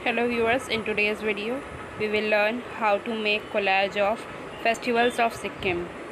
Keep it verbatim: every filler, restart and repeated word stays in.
Hello viewers, in today's video we will learn how to make collage of festivals of Sikkim.